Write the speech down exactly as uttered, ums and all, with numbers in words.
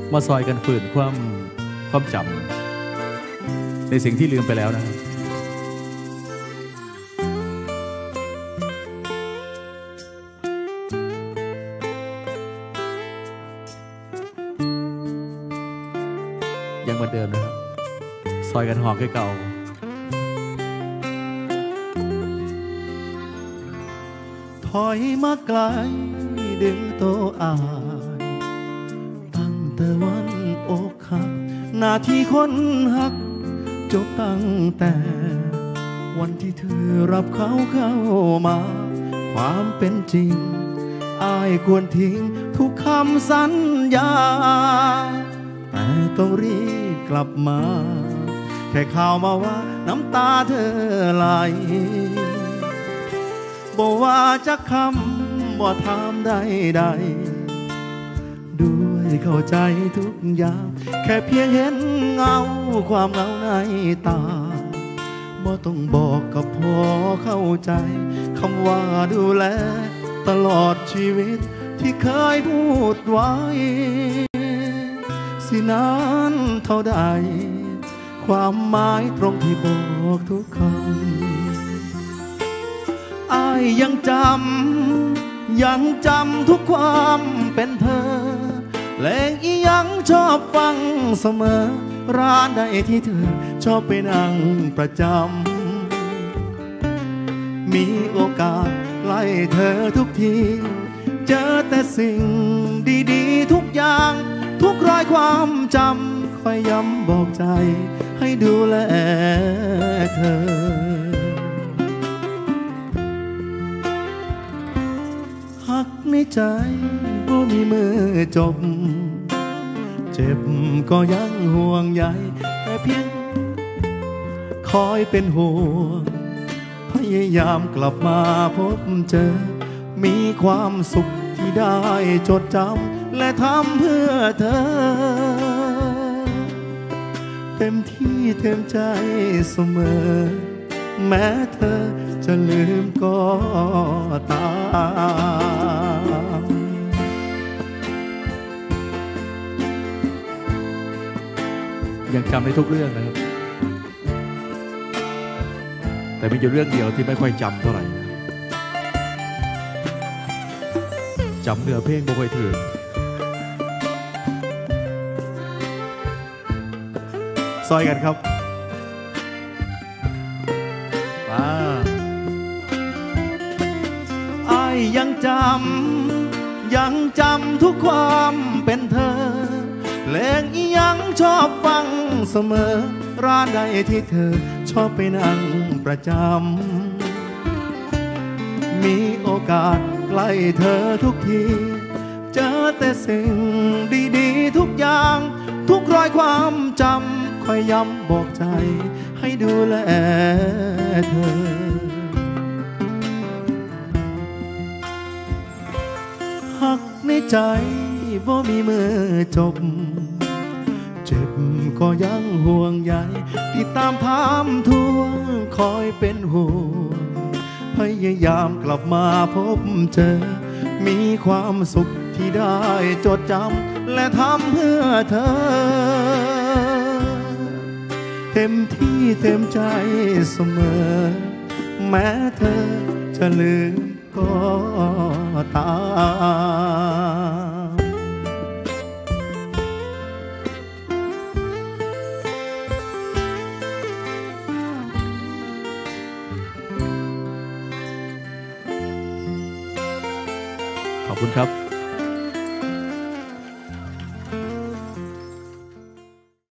มาซอยกันฝืนความความจำในสิ่งที่ลืมไปแล้วนะครับยังเหมือนเดิมนะครับซอยกันหอกเก่าถอยมาไกลดึงโตอายตั้งแต่วันอกหักหน้าที่คนหักจบตั้งแต่วันที่เธอรับเขาเข้ามาความเป็นจริงอายควรทิ้งทุกคำสัญญาแต่ต้องรีบกลับมาแค่ข่าวมาว่าน้ำตาเธอไหลบอกว่าจะคำบ่ถามใดๆด้วยเข้าใจทุกอย่างแค่เพียงเห็นเงาความเหงาในตาบ่ต้องบอกก็พอเข้าใจคำว่าดูแลตลอดชีวิตที่เคยพูดไว้สินานเท่าใดความหมายตรงที่บอกทุกคำอายยังจำยังจำทุกความเป็นเธอเพลงอียังชอบฟังเสมอร้านใดที่เธอชอบไปนั่งประจำมีโอกาสใกล้เธอทุกทีเจอแต่สิ่งดีๆทุกอย่างทุกรอยความจำคอยย้ำบอกใจให้ดูแลเธอหักในใจบ่มีมือจบเจ็บก็ยังห่วงใยแค่เพียงคอยเป็นห่วงพยายามกลับมาพบเจอมีความสุขที่ได้จดจำและทำเพื่อเธอเต็มที่เต็มใจเสมอแม้เธอจะลืมก็ตามยังจำได้ทุกเรื่องนะครับแต่มีอยู่เรื่องเดียวที่ไม่ค่อยจำเท่าไหร่จำเนื้อเพลงบ่ค่อยถึงซอยกันครับมาอายยังจำยังจำทุกความเป็นเธอเพลงอียังชอบฟังเสมอร้านใดที่เธอชอบไปนั่งประจำมีโอกาสใกล้เธอทุกทีเจอแต่สิ่งดีๆทุกอย่างทุกรอยความจำคอยย้ำบอกใจให้ดูแลเธอหักในใจบ่มีมือจบเจ็บก็ยังห่วงใยติดตามถามทวงคอยเป็นห่วงพยายามกลับมาพบเจอมีความสุขที่ได้จดจำและทำเพื่อเธอเต็มที่เต็มใจเสมอแม้เธอจะลืมก็ตามขอบคุณครับ